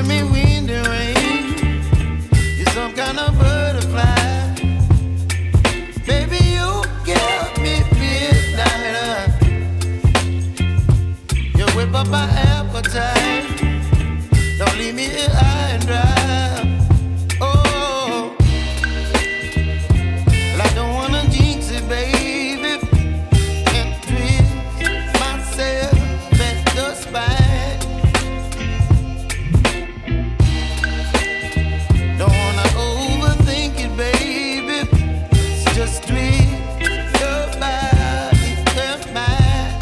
giving me wind and rain. You're some kind of butterfly. Baby, you give me midnight. You whip up my appetite. Don't leave me here high and dry. Oh, well, I don't wanna jinx it, baby. Can't twist myself at the spine. Don't wanna overthink it, baby. It's just twist your body and mine.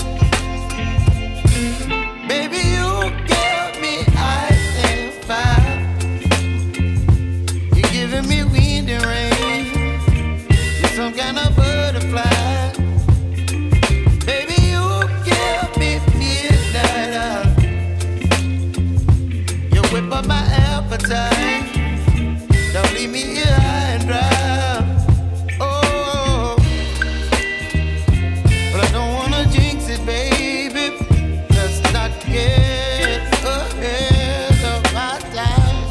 Baby, you give me ice and fire. You're giving me wind and rain. You're some kind of butterfly. Baby, you give me midnight. You whip up my appetite. Don't leave me here high and dry. Oh, but I don't wanna jinx it, baby. Let's not get ahead of my time.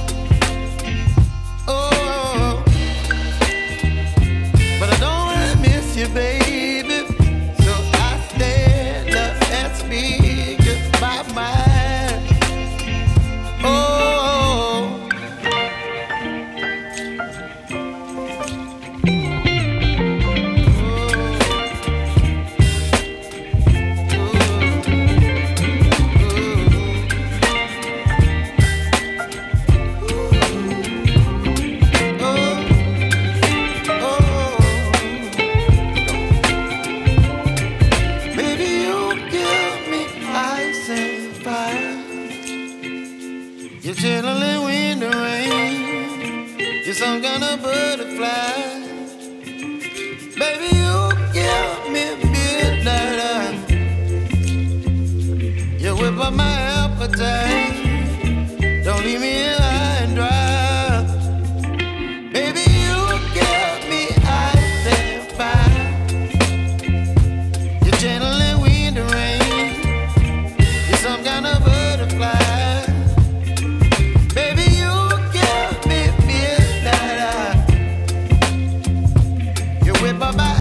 Oh, but I don't wanna miss you, baby. So I stand up and speak just my mind. Oh. You're chilling wind and rain. You're some kind of butterfly. Baby, you give me midnight. You whip up my appetite. Don't leave me